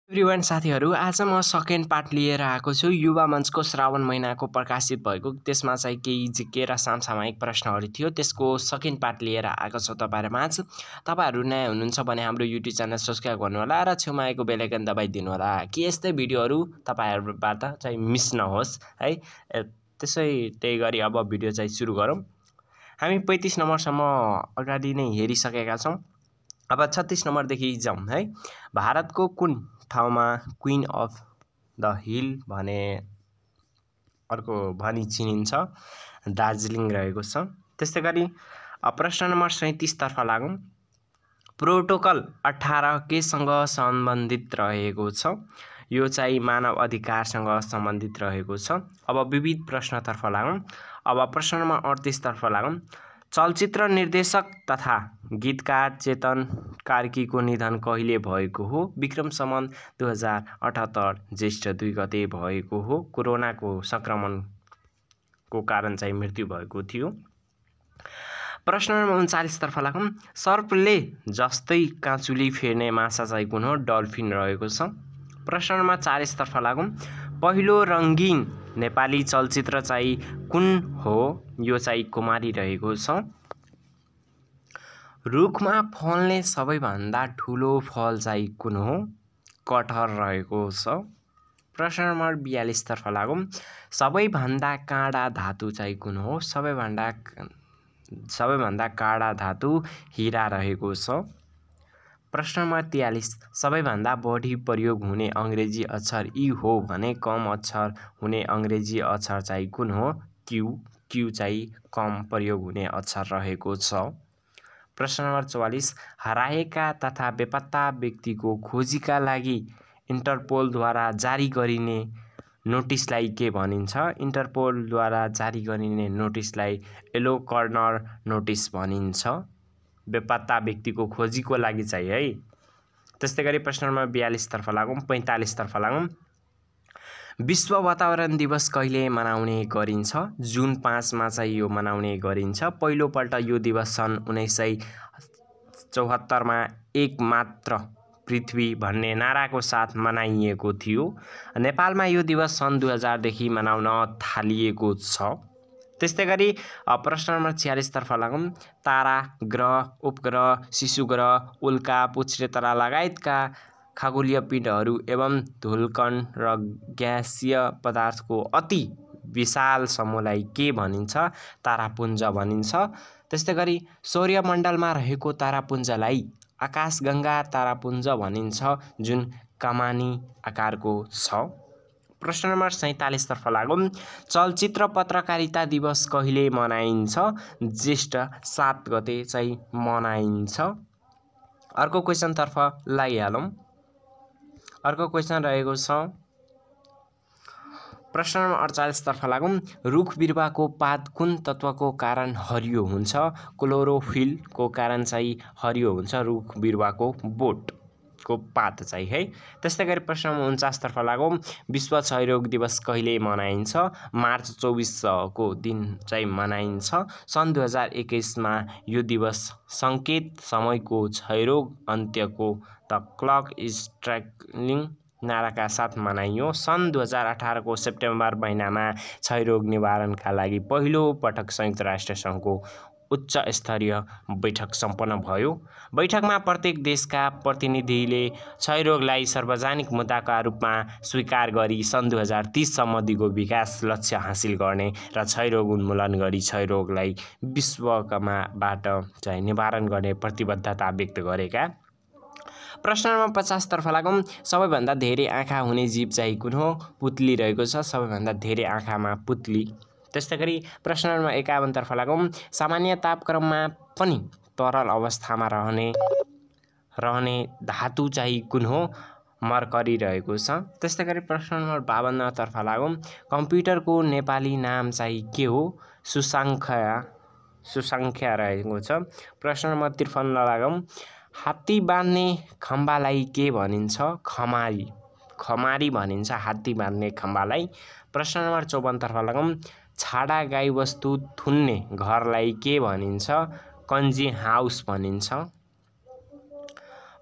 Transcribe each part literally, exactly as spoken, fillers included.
Everyone साथीहरु, आज म सेकेन्ड पार्ट लिएर आएको छु। युवा मञ्चको श्रावण महिनाको प्रकाशित भएको त्यसमा चाहिँ केही जिके र समसामयिक प्रश्नहरू थियो। त्यसको सेकेन्ड पार्ट लिएर आएको छु तपाईहरुमाझ। तपाईहरु नयाँ हुनुहुन्छ भने हाम्रो युट्युब च्यानल सब्स्क्राइब गर्नु होला र छेउमा आएको बेल आइकन दबाइदिनु होला कि यस्तै भिडियोहरू तपाईहरुबाट चाहिँ मिस नहोस् है। त्यसै त्यही गरी अब भिडियो चाहिँ सुरु गरौँ। हामी पैंतीस नम्बरसम्म अगाडि नै हेरिसकेका छौं। अब छत्तीस नम्बरदेखि जाउँ है। भारतको कुन ठाउँमा क्वीन अफ द हिल भने अर्को भनी चिनिन्छ? दार्जिलिङ रहेको छ। त्यस्तै गरी प्रश्न नम्बर सैंतीस तर्फ लागौं। प्रोटोकल अठारह केसँग सम्बन्धित रहेको छ? यो चाहिँ मानव अधिकारसँग सम्बन्धित रहेको छ। अब विविध प्रश्नतर्फ लागौं। अब प्रश्न नम्बर अडतीस तर्फ लागौं। चलचित्र निर्देशक तथा गीतकार चेतन कार्कीको निधन कहिले भएको हो? विक्रम सम्वत दुई हजार अठहत्तर ज्येष्ठ दुई गते भएको हो। कोरोनाको संक्रमणको कारण चाहिँ मृत्यु भएको थियो। प्रश्न नम्बर उन्चालीस तर्फ लागौं। सर्पले जस्तै काँचुली फेर्ने माछा चाहिँ कुन हो? डल्फिन रहेको छ। प्रश्न नम्बर चालीस तर्फ लागौं। पहिलो रंगीन नेपाली चलचित्र चाहिँ कुन हो? यो चाहिँ कुमारी रहेको छ। रुखमा फल्ने सबैभन्दा ठूलो फल चाहिँ कुन हो? कटहर रहेको छ। प्रश्न नम्बर बयालीस तर्फ लागौं। सबैभन्दा काँडा धातु चाहिँ कुन हो? सबैभन्दा सबैभन्दा काँडा धातु हीरा रहेको छ। प्रश्न नम्बर तैंतालीस। सबैभन्दा बढी प्रयोग हुने अंग्रेजी अक्षर ई हो भने कम अक्षर हुने अंग्रेजी अक्षर चाहिँ कुन हो? क्यू। क्यू चाहिँ कम प्रयोग हुने अक्षर रहेको छ। प्रश्न नम्बर चौवालीस। हराएका तथा बेपत्ता व्यक्तिको खोजीका लागि इन्टरपोलद्वारा जारी गरिने नोटिसलाई के भनिन्छ? इन्टरपोलद्वारा जारी गरिने नोटिसलाई येलो कर्नर नोटिस भनिन्छ। बेपत्ता व्यक्तिको खोजीको लागि चाहिँ है। त्यस्तै गरी प्रश्न नम्बर बयालीस तर्फ लागौं। पैंतालीस तर्फ लागौं। विश्व वातावरण दिवस कहिले मनाउने गरिन्छ? जुन पाँच मा चाहिँ यो मनाउने गरिन्छ। पहिलो पल्ट यो दिवस सन् उन्नाइस सय चौहत्तर मा एक मात्र पृथ्वी भन्ने नाराको साथ मनाइएको थियो। नेपालमा यो दिवस सन् दुई हजार देखि मनाउन थालिएको छ। त्यस्तै गरी प्रश्न नम्बर छियालीस तर्फ लागौं। तारा, ग्रह, उपग्रह, शिशु ग्रह, उल्का, पुच्छ्रेतरा लगायतका खगोलीय पिण्डहरू एवं धूलकण र ग्यासीय पदार्थको अति विशाल समूहलाई के भनिन्छ? तारापुञ्ज भनिन्छ। त्यस्तै गरी सौर्यमण्डलमा रहेको तारापुञ्जलाई आकाशगंगा तारापुञ्ज भनिन्छ, जुन कमानी आकारको छ। प्रश्न नम्बर सैंतालीस तर्फ लागौं। चलचित्र पत्रकारिता दिवस कहिले मनाइन्छ? ज्येष्ठ सात गते चाहिँ मनाइन्छ। अर्को क्वेशन तर्फ लागिहालौं। अर्को क्वेशन रहेको छ प्रश्न नम्बर अडचालीस तर्फ लागौं। रुख बिरुवाको पात कुन तत्वको कारण हरियो हुन्छ? क्लोरोफिलको कारण चाहिँ हरियो हुन्छ रुख बिरुवाको बोट को पात चाहिँ है। त्यस्तै गरी प्रश्न नम्बर उन्चास तर्फ लागौं। विश्व क्षयरोग दिवस कहिले मनाइन्छ? मार्च चौबीस को दिन चाहिँ मनाइन्छ। सन् दुई हजार एक्काइस मा यो दिवस संकेत समयको क्षयरोग अन्त्यको द क्लक इज स्ट्राइकिङ नाराका साथ मनाइयो। सन् दुई हजार अठारह को सेप्टेम्बर महिनामा क्षयरोग निवारणका लागि पहिलो पटक संयुक्त राष्ट्र संघको उच्च स्तरीय बैठक सम्पन्न भयो। बैठकमा प्रत्येक देशका प्रतिनिधिले क्षयरोगलाई सार्वजनिक मुद्दाका रूपमा स्वीकार गरी सन् दुई हजार तीस सम्म दिगो विकास लक्ष्य हासिल गर्ने र क्षयरोग उन्मूलन गरी क्षयरोगलाई विश्वकमाबाट चाहिँ निवारण गर्ने प्रतिबद्धता व्यक्त गरेका। प्रश्न नम्बर पचास तर्फ लागौं। सबैभन्दा धेरै आँखा हुने जीव चाहिँ कुन हो? पुतली रहेको छ। सबैभन्दा धेरै आँखामा पुतली। त्यस्तै गरी प्रश्न नम्बर एकाउन्न तर्फ लागौं। सामान्य तापक्रममा पनि तरल अवस्थामा रहने रहने धातु चाहिँ कुन हो? मर्करी रहेको छ। त्यस्तै गरी प्रश्न नम्बर बावन्न तर्फ लागौं। कम्प्युटरको नेपाली नाम चाहिँ के हो? सुसंख्या सुसंख्या रहेको छ। प्रश्न नम्बर त्रिपन्न लागौं। हात्ती बान्ने खम्बालाई के भनिन्छ? खमारी खमारी भनिन्छ हात्ती बान्ने खम्बालाई। प्रश्न नम्बर चौवन्न तर्फ लागौं। छाडा गाईवस्तु थुन्ने घरलाई के भनिन्छ? कन्जी हाउस भनिन्छ।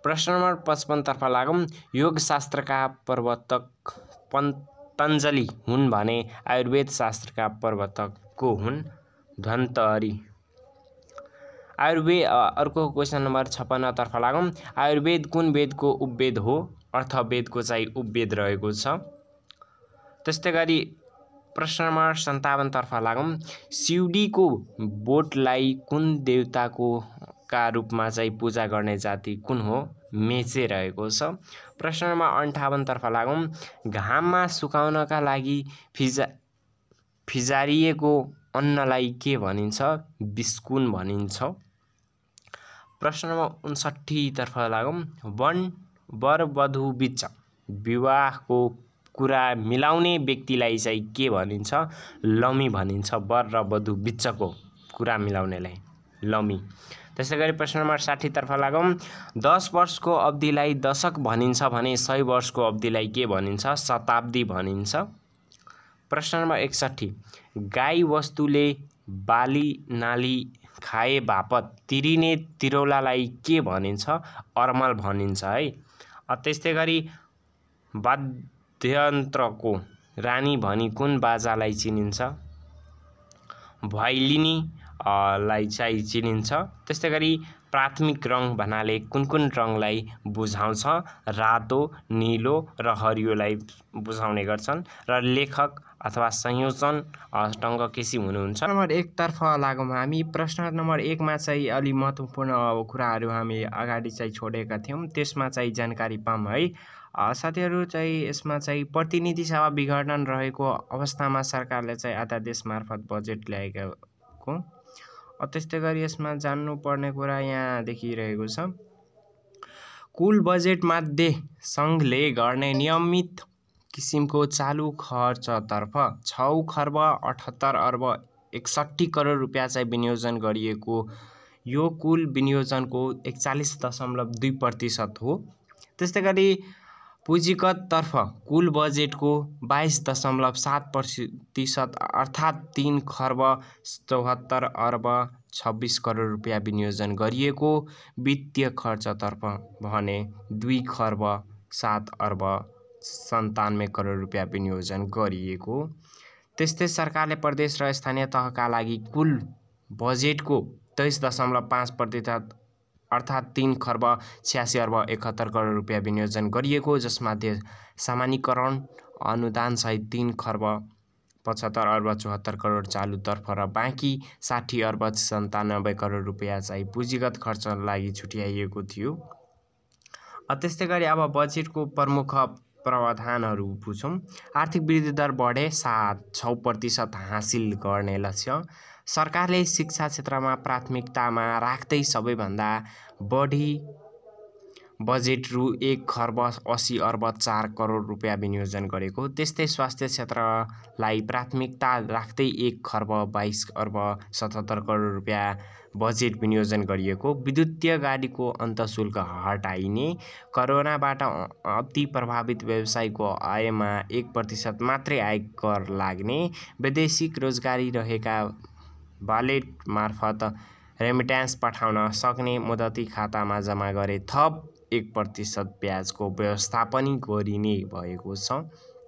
प्रश्न नम्बर पचपन्न तर्फ लागौं। योगशास्त्रका प्रवर्तक पतञ्जलि हुन् भने आयुर्वेद शास्त्रका प्रवर्तक को हुन्? धन्वन्तरी। आयुर्वेद अर्को क्वेसन नम्बर छप्पन्न तर्फ लागौं। आयुर्वेद कुन वेदको उपवेद हो? अर्थवेदको चाहिँ उपवेद रहेको छ। त्यस्तै गरी प्रश्न नम्बर सन्ताउन्न तर्फ लागौं। सिउँडीको बोटलाई कुन देवताको का रूपमा चाहिँ पूजा गर्ने जाति कुन हो? मेचे रहेको छ। प्रश्न नम्बर अन्ठाउन्न तर्फ लागौं। घाममा सुकाउनका लागि फिजा फिजारिएको अन्नलाई के भनिन्छ? बिस्कुन भनिन्छ। प्रश्न नम्बर उनसट्ठी तर्फ लागौं। वन वर वधु बीच विवाहको कुरा मिलाउने व्यक्तिलाई चाहिँ के भनिन्छ? लमी भनिन्छ। वर र वधु बीचको कुरा मिलाउनेलाई लमी। त्यसै गरी प्रश्न नम्बर साठी तर्फ लागौं। दस वर्षको अवधिलाई दशक भनिन्छ भने सय वर्षको अवधिलाई के भनिन्छ? शताब्दी भनिन्छ। प्रश्न नम्बर एकसट्ठी। गाई वस्तुले बाली नाली खाए बापत तिरिने तिरौलालाई के भनिन्छ? अर्मल भनिन्छ है। त्यस्तै गरी वाद्ययन्त्रको रानी भनी कुन बाजालाई चिनिन्छ? भैलिनी लाई चाहिँ चिनिन्छ। त्यस्तै गरी प्राथमिक रङ भन्नाले कुन कुन रङलाई बुझाउँछ? रातो, नीलो र हरियोलाई बुझाउने गर्छन्। र लेखक अथवा संयोजन टङ्क केसी हुनुहुन्छ। नम्बर एक तर्फ लागौँ हामी। प्रश्न नम्बर एकमा चाहिँ अलि महत्त्वपूर्ण कुराहरू हामी अगाडि चाहिँ छोडेका थियौँ, त्यसमा चाहिँ जानकारी पाऊँ है। साथीहरू चाहिँ यसमा चाहिँ प्रतिनिधि सभा विघटन रहेको अवस्थामा सरकारले चाहिँ अध्यादेश मार्फत बजेट ल्याएको। त्यस्तै गरी यसमा जान्नुपर्ने कुरा यहाँ देखिरहेको छ। कुल बजेट मध्ये सङ्घले गर्ने नियमित किसिमको चालु खर्चतर्फ छ खर्ब अठहत्तर अर्ब एकसट्ठी करोड रुपियाँ चाहिँ विनियोजन गरिएको। यो कुल विनियोजनको एकचालिस दशमलव दुई प्रतिशत हो। त्यस्तै गरी पुँजीगततर्फ कुल बजेटको बाइस दशमलव सात प्रतिशत अर्थात् तीन खर्ब चौहत्तर अर्ब छब्बिस करोड रुपियाँ विनियोजन गरिएको। वित्तीय खर्चतर्फ भने दुई खर्ब सात अर्ब सन्तानब्बे करोड रुपियाँ विनियोजन गरिएको। त्यस्तै सरकारले प्रदेश र स्थानीय तहका लागि कुल बजेटको तेइस दशमलव पाँच प्रतिशत अर्थात् तीन खर्ब छ्यासी अर्ब एकहत्तर करोड रुपियाँ विनियोजन गरिएको, जसमध्ये सामान्यीकरण अनुदान सहित तीन खर्ब पचहत्तर अर्ब चौहत्तर करोड चालुतर्फ र बाँकी साठी अर्ब सन्तानब्बे करोड रुपियाँ चाहिँ पुँजीगत खर्च लागि छुट्याइएको थियो। त्यस्तै गरी अब बजेटको प्रमुख प्रावधानहरू बुझौँ। आर्थिक वृद्धि दर बढे सात छ प्रतिशत हासिल गर्ने लक्ष्य। सरकारले शिक्षा क्षेत्रमा प्राथमिकतामा राख्दै सबैभन्दा बढी बजेट रु एक खर्ब अस्सी अर्ब चार करोड रुपियाँ विनियोजन गरेको। त्यस्तै स्वास्थ्य क्षेत्रलाई प्राथमिकता राख्दै एक खर्ब बाइस अर्ब सतहत्तर करोड रुपियाँ बजेट विनियोजन गरिएको। विद्युतीय गाडीको अन्तःशुल्क हटाइने। कोरोनाबाट अति प्रभावित व्यवसायको आयमा एक प्रतिशत मात्रै आयकर लाग्ने। वैदेशिक रोजगारी रहेका वालेट मार्फत रेमिट्यान्स पठाउन सक्ने मुद्दती खातामा जम्मा गरे थप एक प्रतिशत ब्याजको व्यवस्था पनि गरिने भएको छ।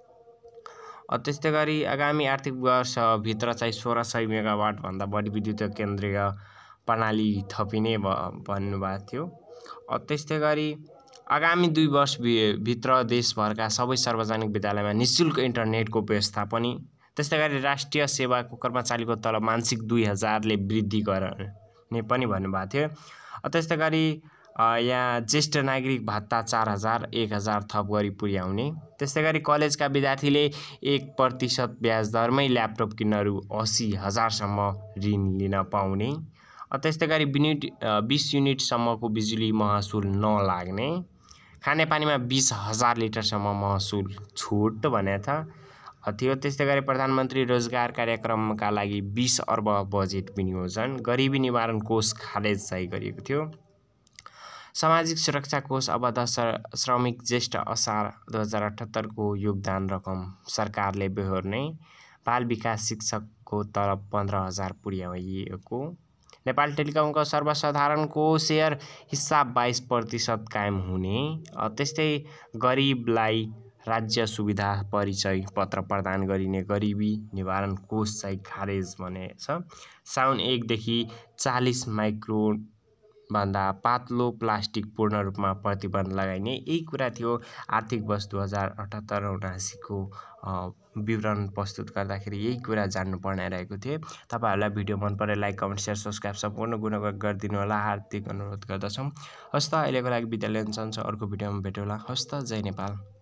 त्यस्तै गरी आगामी आर्थिक वर्षभित्र चाहिँ सोह्र सय मेगावाटभन्दा बढी विद्युत केन्द्रीय प्रणाली थपिने भन्नुभएको थियो। त्यस्तै गरी आगामी दुई वर्षभित्र देशभरका सबै सार्वजनिक विद्यालयमा निःशुल्क इन्टरनेटको व्यवस्था पनि। त्यस्तै गरी राष्ट्रिय सेवाको कर्मचारीको तलब मासिक दुई हजारले वृद्धि गर्ने पनि भन्नुभएको थियो। त्यस्तै गरी यहाँ ज्येष्ठ नागरिक भत्ता चार हजार एक हजार थप गरी पुर्याउने। त्यस्तै गरी कलेजका विद्यार्थीले एक प्रतिशत ब्याज दरमै ल्यापटप किन्न रु अस्सी हजारसम्म ऋण लिन पाउने। त्यस्तै गरी युनिट बिस युनिटसम्मको बिजुली महसुल नलाग्ने। खानेपानीमा बिस हजार लिटरसम्म महसुल छुट भनेको थियो। त्यस्तै गरी प्रधानमन्त्री रोजगार कार्यक्रमका लागि बिस अर्ब बजेट विनियोजन। गरिबी निवारण कोष खारेज चाहिँ गरिएको थियो। सामाजिक सुरक्षा कोष अवध श्रमिक ज्येष्ठ असार दुई हजार अठहत्तरको योगदान रकम सरकारले बेहोर्ने। बाल विकास शिक्षकको तलब पन्ध्र हजार पुर्याइएको। नेपाल टेलिकमको सर्वसाधारणको सेयर हिस्सा बाइस प्रतिशत कायम हुने। त्यस्तै गरिबलाई राज्य सुविधा परिचय पत्र प्रदान गरिने गरिबी निवारण कोष चाहिँ खारेज भनेछ। साउन एकदेखि चालिस माइक्रोन भन्दा पातलो प्लास्टिक पूर्ण रूपमा प्रतिबन्ध लगाइने। यही कुरा थियो आर्थिक वर्ष दुई हजार अठहत्तर उनासीको विवरण प्रस्तुत गर्दाखेरि यही कुरा जान्नुपर्ने रहेको थिए। तपाईँहरूलाई भिडियो मन परे लाइक कमेन्ट सेयर सब्सक्राइब सम्पूर्ण गुण गरिदिनु होला हार्दिक अनुरोध गर्दछौँ। हस्त अहिलेको लागि बिदा लिन चाहन्छु। अर्को भिडियोमा भेटौँला। हस्त जय नेपाल।